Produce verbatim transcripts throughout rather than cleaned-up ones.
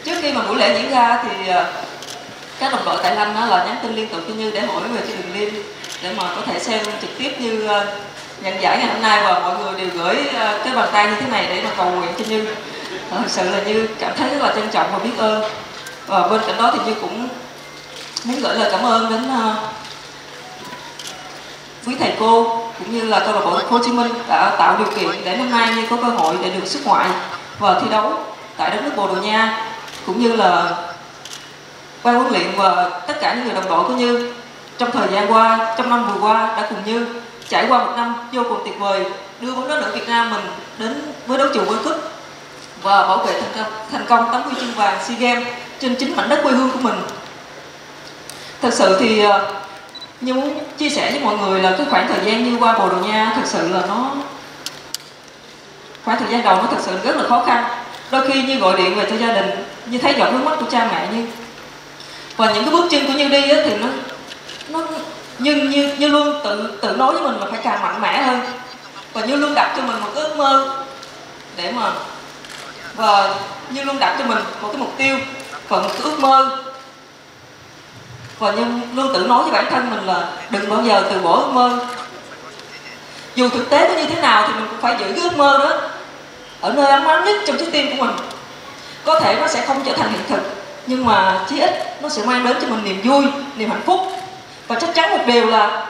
Trước khi mà buổi lễ diễn ra thì các đồng đội tại Lanh đó là nhắn tin liên tục cho Như để hỏi về cái đường link để mà có thể xem trực tiếp Như nhận giải ngày hôm nay, và mọi người đều gửi cái bàn tay như thế này để mà cầu nguyện cho Như. Thật sự là Như cảm thấy rất là trân trọng và biết ơn. Và bên cạnh đó thì Như cũng muốn gửi lời cảm ơn đến quý thầy cô cũng như là câu lạc bộ Thành phố Hồ Chí Minh đã tạo điều kiện để năm nay Như có cơ hội để được xuất ngoại và thi đấu tại đất nước Bồ Đào Nha, cũng như là ban huấn luyện và tất cả những người đồng đội của Như trong thời gian qua, trong năm vừa qua đã cùng Như trải qua một năm vô cùng tuyệt vời, đưa bóng đá nữ Việt Nam mình đến với đấu trường World Cup và bảo vệ thành công, thành công tấm huy chương vàng SEA Games trên chính mảnh đất quê hương của mình. Thật sự thì Như muốn chia sẻ với mọi người là cái khoảng thời gian Như qua Bồ Đào Nha thật sự là nó khoảng thời gian đầu nó thật sự rất là khó khăn. Đôi khi Như gọi điện về cho gia đình, Như thấy giọt nước mắt của cha mẹ Như, và những cái bước chân của Như đi thì nó nó như như như luôn tự tự nói với mình là phải càng mạnh mẽ hơn, và Như luôn đặt cho mình một cái ước mơ để mà và Như luôn đặt cho mình một cái mục tiêu và một cái ước mơ, và Như luôn tự nói với bản thân mình là đừng bao giờ từ bỏ ước mơ. Dù thực tế có như thế nào thì mình cũng phải giữ cái ước mơ đó ở nơi ấm áp nhất trong trái tim của mình. Có thể nó sẽ không trở thành hiện thực, nhưng mà chí ít nó sẽ mang đến cho mình niềm vui, niềm hạnh phúc, và chắc chắn một điều là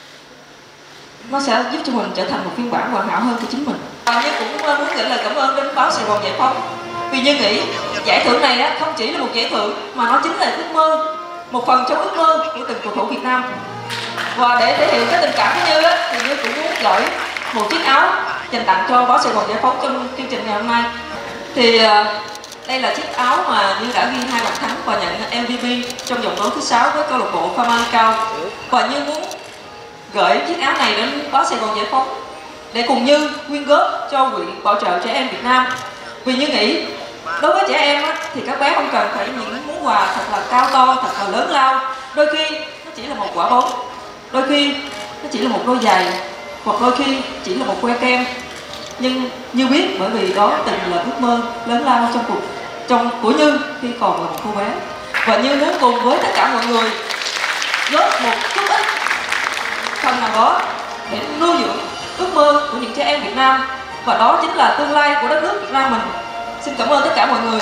nó sẽ giúp cho mình trở thành một phiên bản hoàn hảo hơn của chính mình. Và Như cũng muốn gửi lời cảm ơn đến báo Sài Gòn Giải Phóng, vì Như nghĩ giải thưởng này không chỉ là một giải thưởng mà nó chính là ước mơ, một phần trong ước mơ của từng cầu thủ Việt Nam. Và để thể hiện cái tình cảm của Như thì Như cũng muốn gửi một chiếc áo dành tặng cho báo Sài Gòn Giải Phóng trong chương trình ngày hôm nay. Thì đây là chiếc áo mà Như đã ghi hai bàn thắng và nhận em vê pê trong vòng đấu thứ sáu với câu lạc bộ Phan Cao. Và Như muốn gửi chiếc áo này đến báo Sài Gòn Giải Phóng để cùng Như quyên góp cho quỹ bảo trợ trẻ em Việt Nam. Vì Như nghĩ đối với trẻ em thì các bé không cần phải những món quà thật là cao to, thật là lớn lao. Đôi khi nó chỉ là một quả bóng, đôi khi nó chỉ là một đôi giày, hoặc đôi khi chỉ là một que kem. Nhưng Như biết bởi vì đó từng là ước mơ lớn lao trong cuộc trong của Như khi còn là một cô bé. Và Như muốn cùng với tất cả mọi người góp một chút ít phần nào đó để nuôi dưỡng ước mơ của những trẻ em Việt Nam, và đó chính là tương lai của đất nước Việt Nam mình. Xin cảm ơn tất cả mọi người.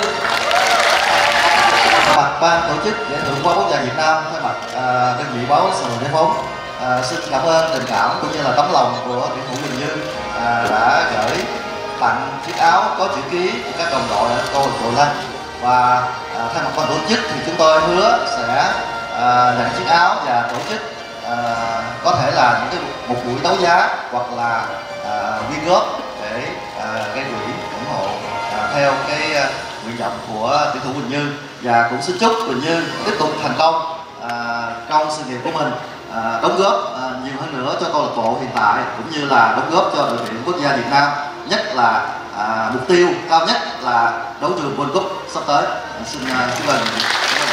Thay mặt ban tổ chức giải thưởng Hoa quốc gia Việt Nam, thay mặt uh, đơn vị báo Sài Gòn Giải Phóng, uh, xin cảm ơn tình cảm cũng như là tấm lòng của tuyển thủ Quỳnh Như uh, đã gửi tặng chiếc áo có chữ ký của các đồng đội ở câu lạc bộ Lanh. Và uh, thay mặt ban tổ chức thì chúng tôi hứa sẽ uh, nhận chiếc áo và tổ chức uh, có thể là những cái một buổi đấu giá hoặc là quyên uh, góp để uh, gây quỹ ủng hộ uh, theo cái uh, nguyện vọng của tuyển thủ Quỳnh Như. Và cũng xin chúc Quỳnh Như tiếp tục thành công uh, trong sự nghiệp của mình, uh, đóng góp uh, nhiều hơn nữa cho câu lạc bộ hiện tại, cũng như là đóng góp cho đội tuyển quốc gia Việt Nam, nhất là uh, mục tiêu cao nhất là đấu trường World Cup sắp tới. Uh, xin uh, chúc mừng.